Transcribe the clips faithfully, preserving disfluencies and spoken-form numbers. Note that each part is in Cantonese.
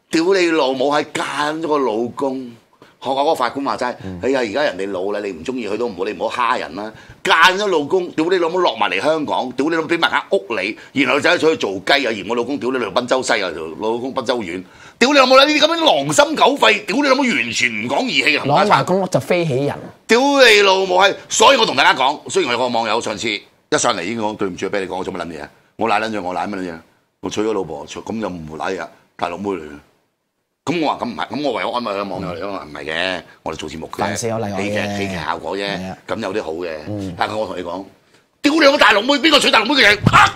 屌你老母係奸咗個老公。學下嗰個法官話齋，哎呀！而家人哋老啦，你唔中意佢都唔好，你唔好蝦人啦。奸咗老公，屌你老母落埋嚟香港，屌你老母俾埋間屋你，然後走出去做雞啊！嫌我老公屌你老母賓州西啊，老公賓州遠，屌你老母啦！呢啲咁樣狼心狗肺，屌你老母完全唔講義氣嘅。 攞埋公屋就飛起人， 屌你老母係！所以我同大家講，雖然我有個網友上次一上嚟已經講對唔住，俾你講我做乜撚嘢？我賴撚咗，我賴乜撚嘢？我娶咗老婆，咁就唔賴嘢，大陸妹嚟嘅。咁我話咁唔係，咁我唯有安慰個網友嚟啊嘛，唔係嘅，我哋做節目嘅， 凡事有例外嘅， 戲劇戲劇效果啫，咁有啲好嘅。 嗯、 但係我同你講，屌你個大陸妹，邊個娶大陸妹嘅人？啊！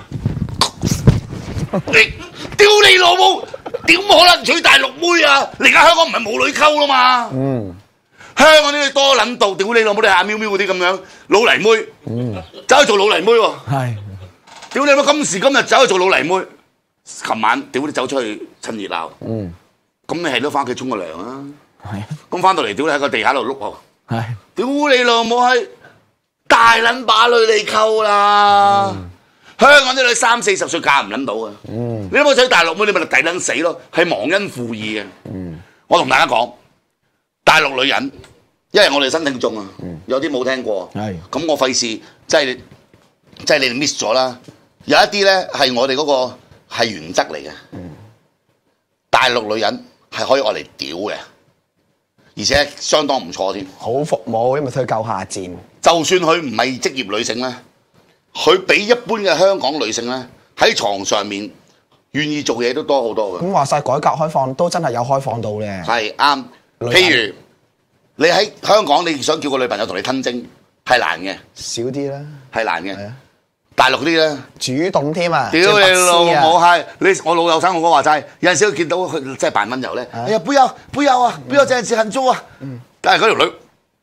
你屌你老母，點可能娶大陸妹啊？你而家香港唔係冇女溝啦嘛？嗯，香港啲多撚到，屌你老母，你阿喵喵嗰啲咁樣老泥妹，嗯，走去做老泥妹喎。係，屌你老母，今時今日走去做老泥妹，琴晚屌你走出去趁熱鬧。嗯。咁你係都翻屋企沖個涼啊！係，咁翻到嚟屌你喺個地下度碌喎！係，屌你老母係大撚把女你溝啦！嗯、香港啲女三四十歲嫁唔撚到啊！嗯、你有冇娶大陸妹？你咪抵撚死咯！係忘恩負義嘅。嗯、我同大家講，大陸女人，因為我哋新聽眾啊，嗯、有啲冇聽過。係，咁我費事即係即係你哋 miss 咗啦。有一啲咧係我哋嗰個係原則嚟嘅。嗯、大陸女人。係可以愛嚟屌嘅，而且相當唔錯添。好服務，因為佢夠下賤。 就算佢唔係職業女性咧，佢比一般嘅香港女性咧喺床上面願意做嘢都多好多嘅。 咁話晒改革開放都真係有開放到嘅。 係啱。譬如你喺香港，你想叫個女朋友同你吞精係難嘅， 少啲啦， 係難嘅。大陸啲咧主動添啊！ 屌你老母係你我老友生我講話齋，有陣時都見到佢真係扮溫柔咧。哎呀，不要不要啊，不要這樣子很做啊！但係嗰條女，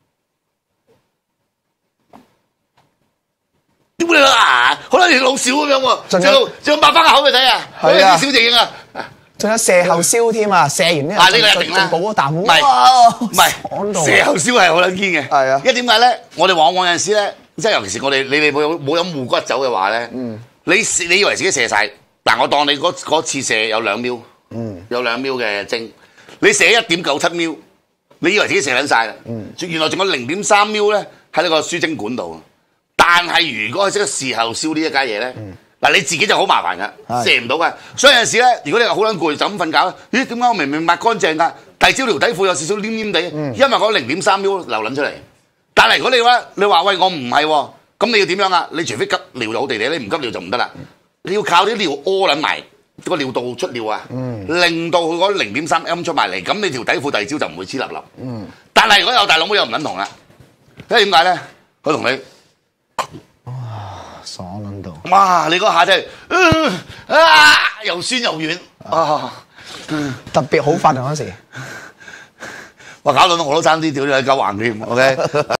屌你啦！好啦，你老少咁樣喎，仲要仲要擘翻個口去睇啊！係啊，小電影啊！ 仲有射後燒添啊！射完呢， 啊呢個一定啦， 補嗰啖唔係唔係射後燒係好撚堅嘅。係啊，因為點解咧？我哋往往有陣時咧。即係尤其是我哋，你哋冇冇飲護骨酒嘅話咧，嗯、你你以為自己射晒，嗱我當你嗰次射有兩秒，嗯、有兩秒嘅精，你射一點九七秒，你以為自己射緊晒啦，嗯、原來仲有零點三秒咧喺呢個輸精管度。但係如果係識得事後燒呢一家嘢咧，嗱、嗯、你自己就好麻煩噶，射唔到噶。所以有陣時咧，如果你話好撚攰就咁瞓覺，咦點解我明明抹乾淨㗎，第二朝條底褲有少少黏黏地，嗯、因為嗰零點三秒流撚出嚟。但係如果你話你話喂我唔係喎，咁你要點樣啊？你除非急尿就好地地，你唔急尿就唔得啦。你要靠啲尿屙撚埋個尿道出尿啊，嗯、令到佢嗰零點三 M 出埋嚟，咁你條底褲第二朝就唔會黐粒粒。嗯、但係如果有大佬妹又唔撚同啦，因為點解咧？佢同你哇爽撚到， 哇！你嗰下真係啊又酸又軟啊， 特別好發啊嗰時。 哇！搞到我都爭啲屌你喺鳩橫添，OK。